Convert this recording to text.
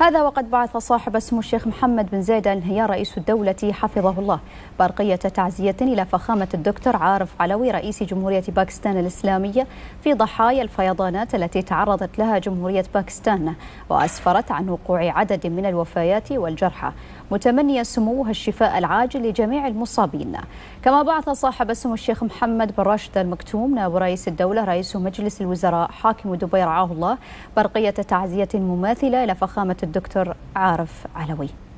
هذا وقد بعث صاحب السمو الشيخ محمد بن زايد آل نهيان رئيس الدولة حفظه الله برقية تعزية إلى فخامة الدكتور عارف علوي رئيس جمهورية باكستان الإسلامية في ضحايا الفيضانات التي تعرضت لها جمهورية باكستان، وأسفرت عن وقوع عدد من الوفيات والجرحى، متمنيا سموه الشفاء العاجل لجميع المصابين. كما بعث صاحب السمو الشيخ محمد بن راشد آل مكتوم نائب رئيس الدولة رئيس مجلس الوزراء حاكم دبي رعاه الله برقية تعزية مماثلة إلى فخامة الدكتور عارف علوي.